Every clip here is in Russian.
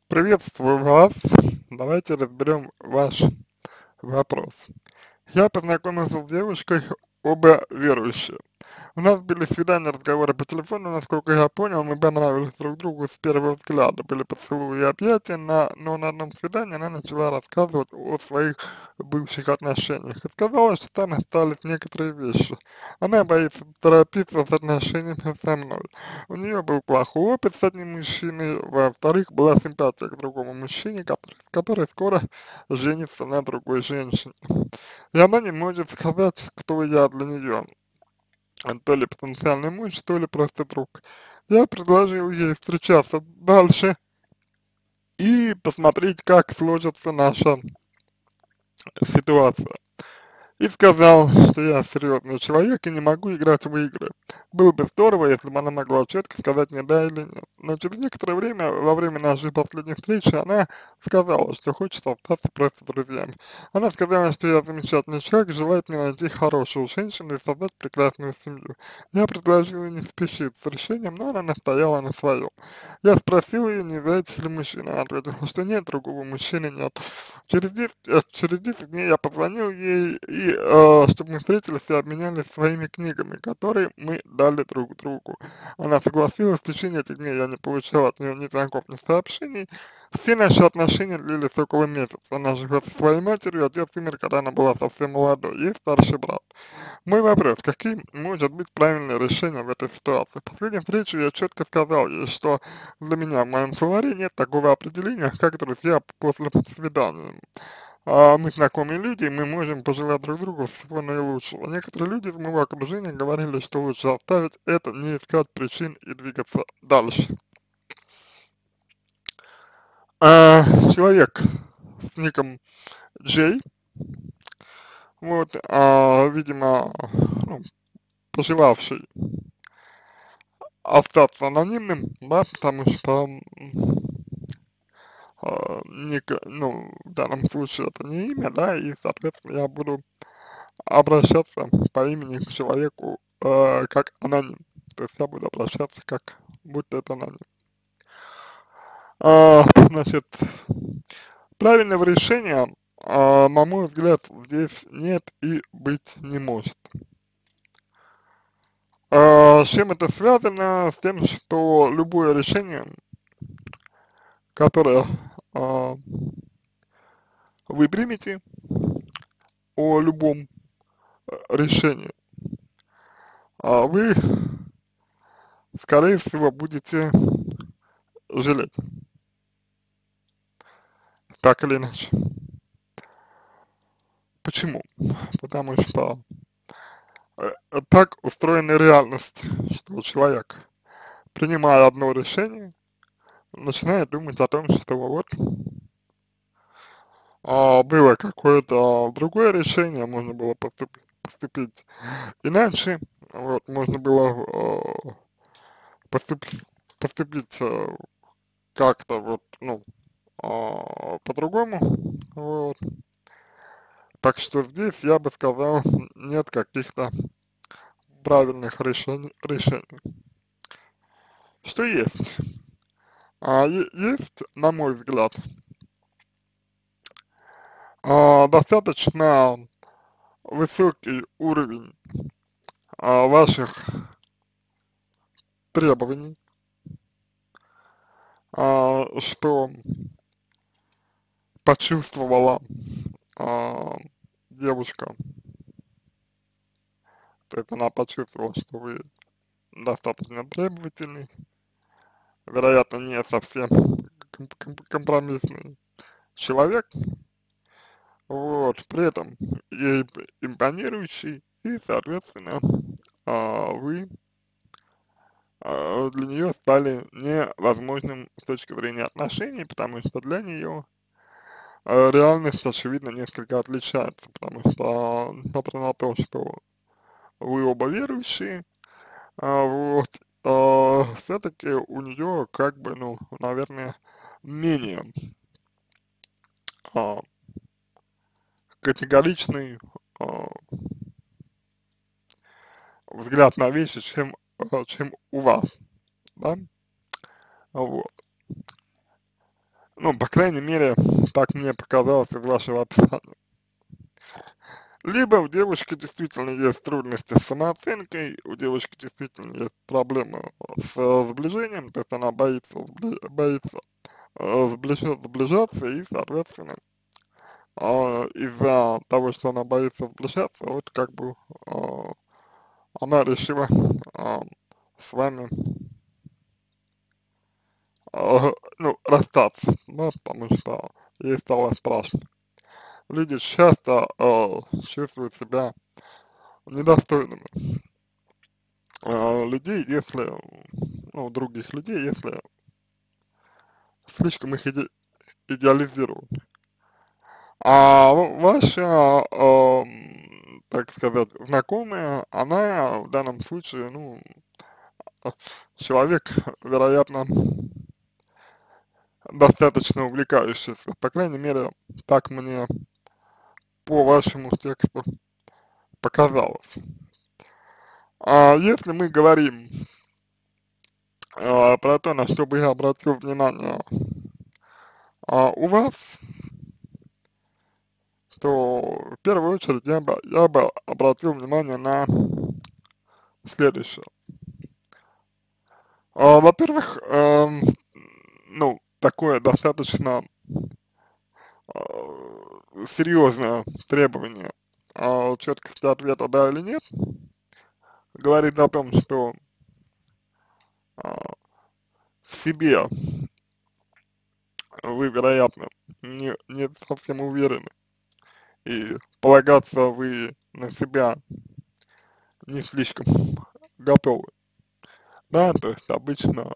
Приветствую вас. Давайте разберем ваш вопрос. Я познакомился с девушкой, оба верующие. У нас были свидания, разговоры по телефону, насколько я понял, мы понравились друг другу с первого взгляда. Были поцелуи и объятия, но на одном свидании она начала рассказывать о своих бывших отношениях и сказала, что там остались некоторые вещи. Она боится торопиться с отношениями со мной. У нее был плохой опыт с одним мужчиной, во-вторых, была симпатия к другому мужчине, который скоро женится на другой женщине. И она не может сказать, кто я для нее, то ли потенциальный муж, то ли просто друг. Я предложил ей встречаться дальше и посмотреть, как сложится наша ситуация. И сказал, что я серьезный человек и не могу играть в игры. Было бы здорово, если бы она могла четко сказать мне да или нет. Но через некоторое время, во время нашей последней встречи, она сказала, что хочет остаться просто друзьями. Она сказала, что я замечательный человек, желает мне найти хорошую женщину и создать прекрасную семью. Я предложил ей не спешить с решением, но она настояла на своем. Я спросил ее, не за этих ли мужчин. Она ответила, что нет, другого мужчины нет. Через 10 дней я позвонил ей, и чтобы мы встретились и обменялись своими книгами, которые мы дали друг другу. Она согласилась, в течение этих дней я не получал от нее ни звонков, ни сообщений. Все наши отношения длились около месяца. Она живет со своей матерью, отец умер, когда она была совсем молодой, ей старший брат. Мой вопрос, каким может быть правильное решение в этой ситуации? В последней встрече я четко сказал ей, что для меня в моем словаре нет такого определения, как друзья после свидания. Мы знакомые люди, и мы можем пожелать друг другу всего наилучшего. Некоторые люди из моего окружения говорили, что лучше оставить это, не искать причин и двигаться дальше. А, Человек с ником Джей, вот, видимо, ну, пожелавший остаться анонимным, да, потому что ну, в данном случае это не имя, да, и, соответственно, я буду обращаться по имени к человеку как аноним. То есть я буду обращаться как будто это аноним. Значит, правильного решения, на мой взгляд, здесь нет и быть не может. С чем это связано? С тем, что любое решение, которое а, вы примете о любом решении, вы, скорее всего, будете жалеть, так или иначе. Почему? Потому что так устроена реальность, что человек, принимая одно решение, начинает думать о том, что вот было какое-то другое решение, можно было поступить иначе, вот, можно было поступить, поступить как-то вот, ну, по-другому, вот. Так что здесь я бы сказал, нет каких-то правильных решений. Что есть? Есть, на мой взгляд, достаточно высокий уровень ваших требований, что почувствовала а, девушка, то есть она почувствовала, что вы достаточно требовательный, вероятно, не совсем компромиссный человек, вот, при этом ей импонирующий, и, соответственно, вы для нее стали невозможным с точки зрения отношений, потому что для нее реальность, очевидно, несколько отличается, потому что, несмотря на то, что вы оба верующие, вот, все-таки у нее, как бы, ну, наверное, менее а, категоричный а, взгляд на вещи, чем у вас, да, вот. Ну, по крайней мере, так мне показалось из вашего описания. Либо у девушки действительно есть трудности с самооценкой, у девушки действительно есть проблемы с сближением, то есть она боится, боится сближаться и, соответственно, из-за того, что она боится сближаться, вот как бы а, она решила а, с вами, ну, расстаться, да, потому что ей стало страшно. Люди часто чувствуют себя недостойными людей, если, ну, других людей, если слишком их идеализируют. А ваша, так сказать, знакомая, она в данном случае, ну, а, человек, вероятно, достаточно увлекающийся. По крайней мере, так мне по вашему тексту показалось. А если мы говорим про то, на что бы я обратил внимание у вас, то в первую очередь я бы обратил внимание на следующее. Во-первых, ну, такое достаточно серьезное требование четкости ответа да или нет, говорит о том, что в себе вы, вероятно, не совсем уверены, и полагаться вы на себя не слишком готовы. Да, то есть обычно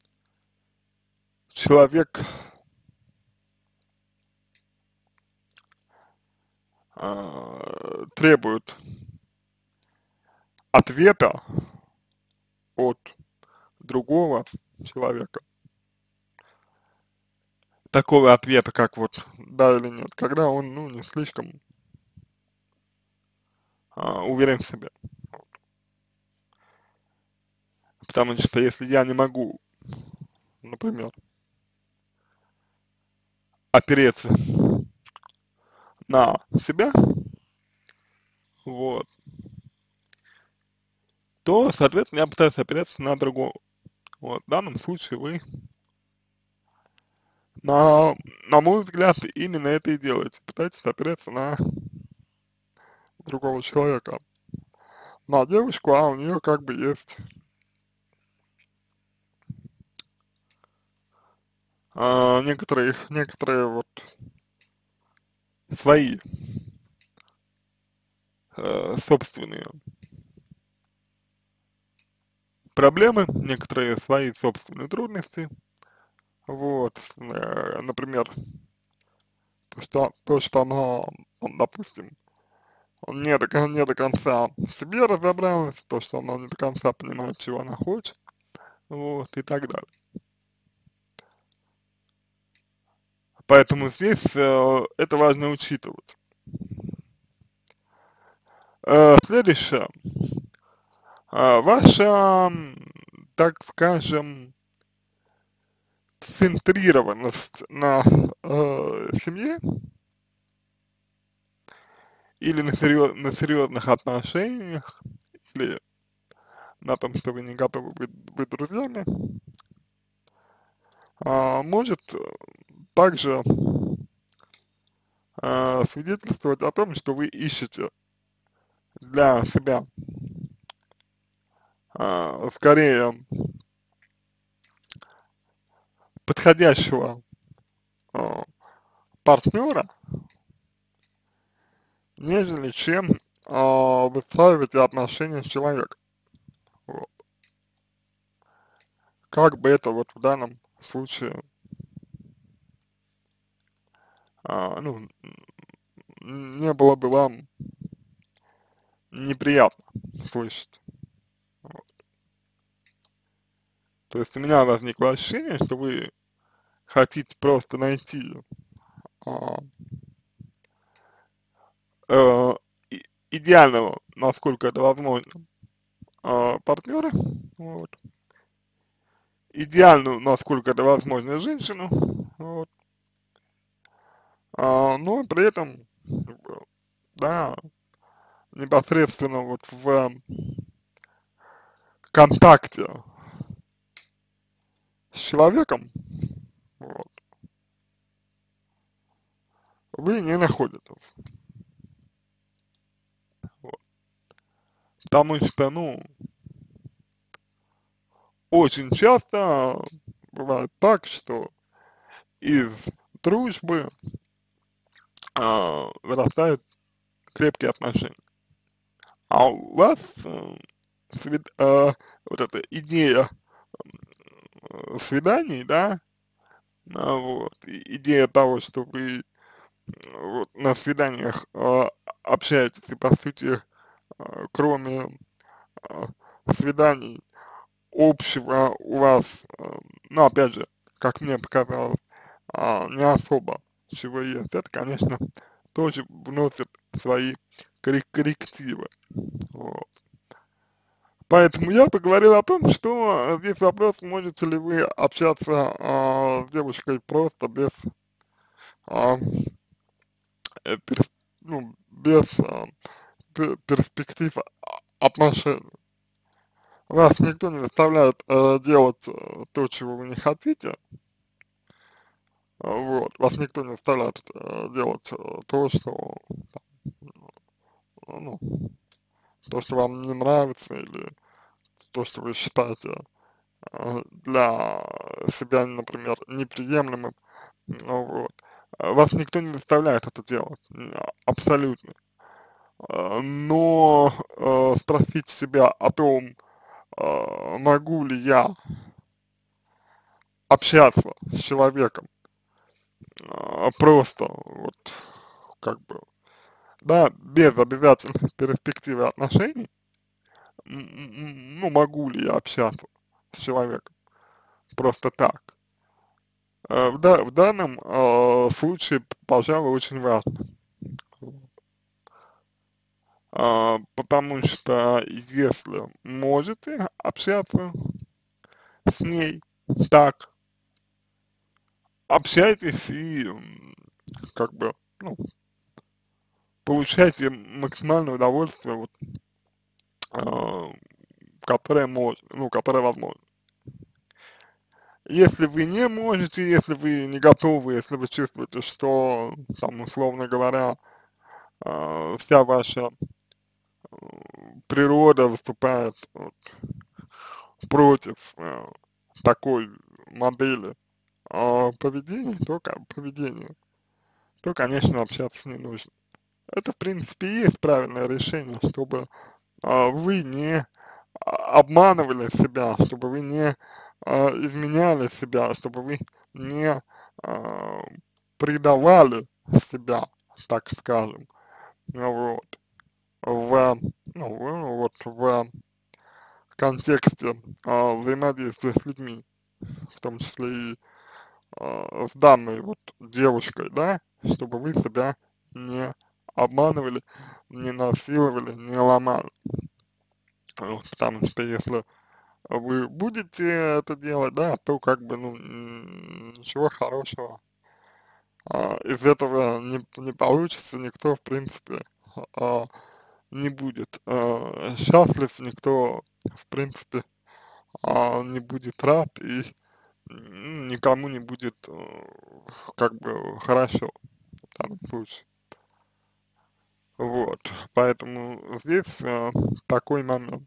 человек требует ответа от другого человека, такого ответа, как вот да или нет, когда он, ну, не слишком уверен в себе. Потому что если я не могу, например, опереться на себя, вот, то, соответственно, я пытаюсь опереться на другого. Вот, в данном случае вы, на мой взгляд, именно это и делаете. Пытаетесь опереться на другого человека, на девушку, а у нее как бы есть некоторые вот свои собственные проблемы, некоторые свои собственные трудности. Вот, например, то, что она, допустим, не до конца в себе разобралась, то, что она не до конца понимает, чего она хочет, вот, и так далее. Поэтому здесь это важно учитывать. Следующее. Ваша, так скажем, центрированность на семье или на серьезных отношениях, или на том, что вы не готовы быть друзьями, может также свидетельствовать о том, что вы ищете для себя скорее подходящего а, партнера, нежели чем выстраиваете отношения с человеком. Вот. Как бы это вот в данном случае, ну, не было бы вам неприятно слышать. Вот. То есть у меня возникло ощущение, что вы хотите просто найти а, э, идеального, насколько это возможно, партнера, вот, идеальную, насколько это возможно, женщину, вот, но при этом, как бы, да, непосредственно вот в контакте с человеком, вот, вы не находитесь. Вот. Потому что, ну, очень часто бывает так, что из дружбы вырастают крепкие отношения. А у вас вот эта идея свиданий, да, вот, идея того, что вы вот на свиданиях общаетесь и по сути, кроме а, свиданий общего у вас, ну опять же, как мне показалось, не особо чего есть, это, конечно, тоже вносит свои коррективы. Вот. Поэтому я поговорил о том, что здесь вопрос, можете ли вы общаться с девушкой просто без, а, ну, без перспектив отношений. Вас никто не заставляет делать то, чего вы не хотите, вот, вас никто не заставляет делать то, что, ну, то, что вам не нравится, или то, что вы считаете для себя, например, неприемлемым, ну, вот. Вас никто не заставляет это делать, абсолютно. Но спросить себя о том, могу ли я общаться с человеком просто вот как бы, да, без обязательной перспективы отношений, ну, могу ли я общаться с человеком просто так. В данном случае, пожалуй, очень важно, потому что если можете общаться с ней так, общайтесь и как бы, ну, получайте максимальное удовольствие, вот, а, которое возможно. Если вы не можете, если вы не готовы, если вы чувствуете, что, там, условно говоря, вся ваша природа выступает вот против такой модели поведения, то, конечно, общаться не нужно. Это, в принципе, и есть правильное решение, чтобы вы не обманывали себя, чтобы вы не изменяли себя, чтобы вы не а, предавали себя, так скажем, ну вот, вот, в контексте взаимодействия с людьми, в том числе и с данной вот девушкой, да, чтобы вы себя не обманывали, не насиловали, не ломали. Вот, потому что если вы будете это делать, да, то как бы, ну, ничего хорошего из этого не получится, никто, в принципе, а, не будет счастлив, никто, в принципе, не будет рад и никому не будет как бы хорошо в данном случае. Вот, поэтому здесь такой момент.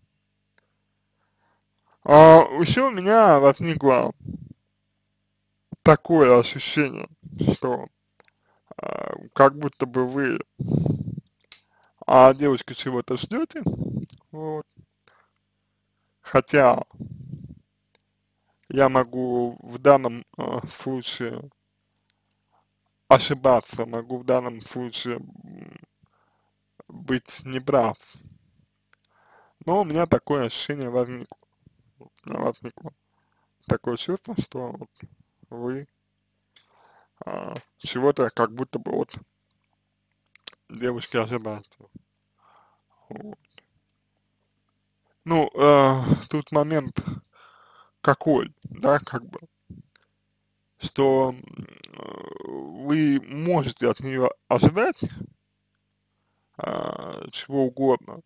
Еще у меня возникло такое ощущение, что как будто бы вы девушка чего-то ждете, вот, хотя я могу в данном случае ошибаться, могу в данном случае быть неправ, но у меня такое ощущение возникло, у меня возникло такое чувство, что вот вы чего-то как будто бы от девушки ожидаете. Вот. Ну, тут момент какой, да, как бы, что вы можете от нее ожидать чего угодно,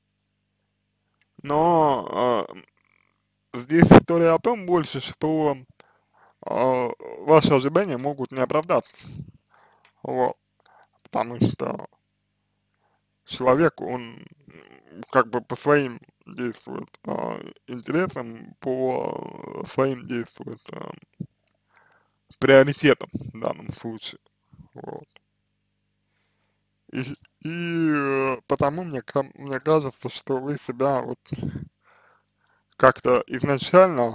но здесь история о том больше, что ваши ожидания могут не оправдаться, вот, потому что человек, он как бы по своим действует интересам, по своим действует приоритетам в данном случае, вот. И, потому мне кажется, что вы себя вот как-то изначально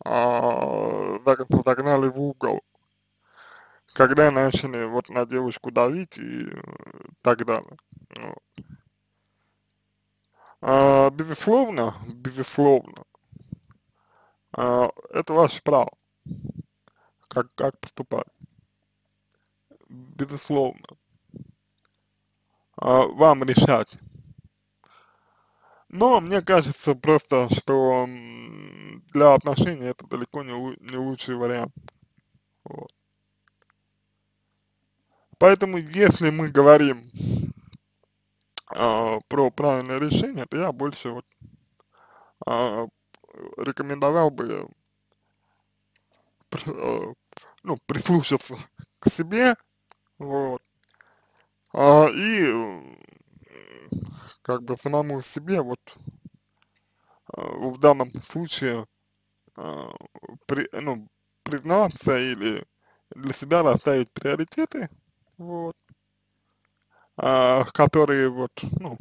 загнали в угол, когда начали вот на девушку давить и так далее. Вот. Безусловно, это ваше право, как поступать, безусловно, вам решать. Но мне кажется просто, что для отношений это далеко не лучший вариант. Вот. Поэтому, если мы говорим про правильное решение, то я больше вот а, рекомендовал бы ну, прислушаться к себе, вот, и как бы самому себе вот в данном случае а, ну, признаться или для себя расставить приоритеты, вот, которые вот, ну,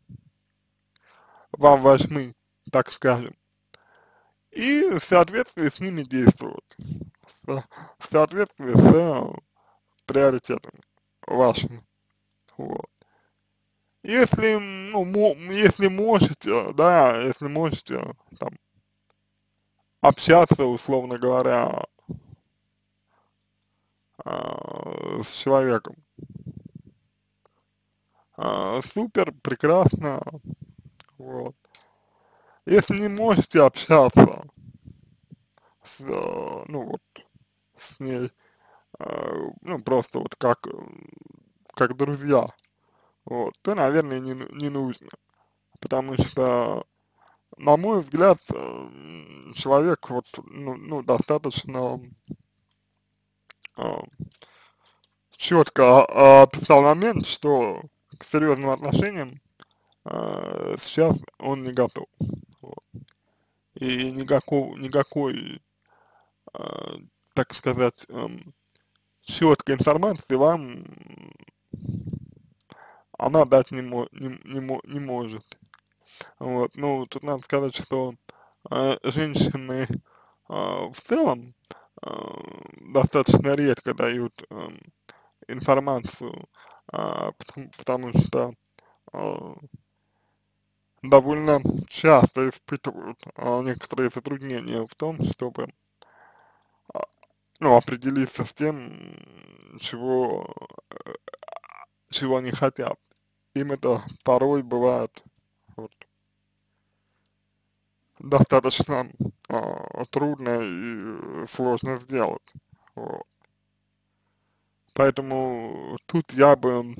вам важны, так скажем, и в соответствии с ними действовать, в соответствии с приоритетами вашими, вот. Если, ну, если можете, да, если можете, там, общаться, условно говоря, с человеком, супер, прекрасно, вот. Если не можете общаться с, ну, вот, с ней, ну, просто вот как друзья, вот, то, наверное, не нужно, потому что, на мой взгляд, человек вот, ну достаточно а, четко описал момент, что к серьезным отношениям сейчас он не готов. Вот. И никакой, а, так сказать, четкой информации вам она дать не может. Вот. Ну, тут надо сказать, что женщины в целом достаточно редко дают информацию, потому что а, довольно часто испытывают некоторые затруднения в том, чтобы а, ну, определиться с тем, чего, э, чего они хотят. Им это порой бывает вот, достаточно трудно и сложно сделать. Вот. Поэтому тут я бы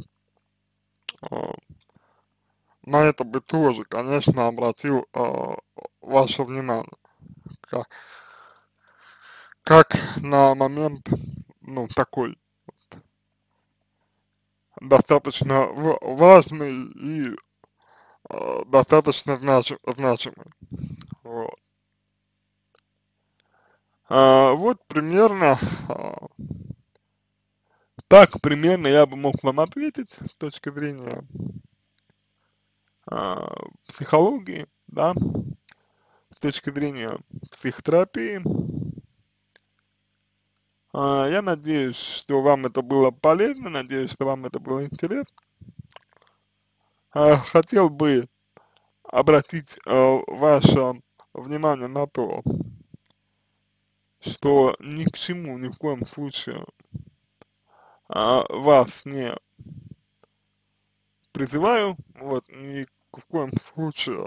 а, на это бы тоже, конечно, обратил ваше внимание, как, как на момент, ну, такой достаточно важный и достаточно значимый. Вот. Вот примерно, так примерно я бы мог вам ответить с точки зрения психологии, да, с точки зрения психотерапии. Я надеюсь, что вам это было полезно, надеюсь, что вам это было интересно. Хотел бы обратить ваше внимание на то, что ни к чему, ни в коем случае вас не призываю, вот, ни в коем случае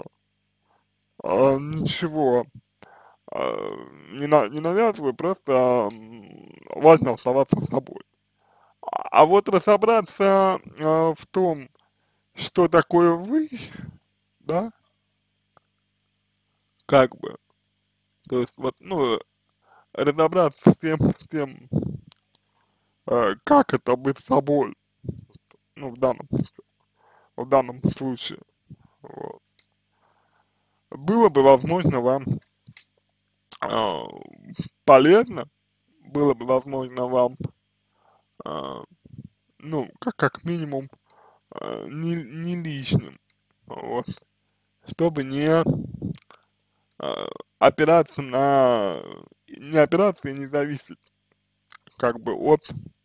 ничего не навязываю, просто важно оставаться собой. А вот разобраться в том, что такое вы, да, как бы, то есть вот, ну, разобраться с тем, как это быть собой, ну, в данном случае, вот. Было бы, возможно, вам а, полезно, было бы, возможно, вам, а, ну, как минимум, не лишним, вот, чтобы а, опираться не опираться и не зависеть, как бы, от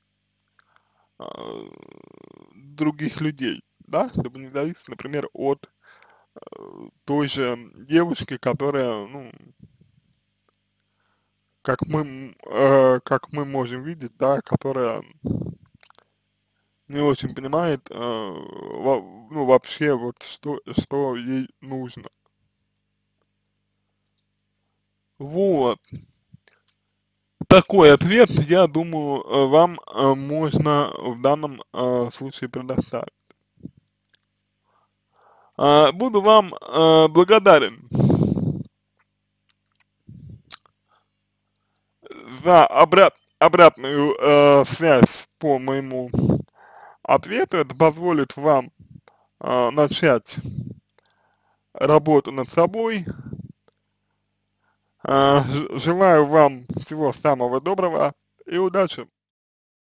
а, других людей, да, чтобы не зависеть, например, от той же девушки, которая, ну, как мы можем видеть, да, которая не очень понимает, ну, вообще, вот, что ей нужно. Вот. Такой ответ, я думаю, вам можно в данном случае предоставить. Буду вам благодарен за обратную связь по моему ответу. Это позволит вам начать работу над собой. Желаю вам всего самого доброго и удачи!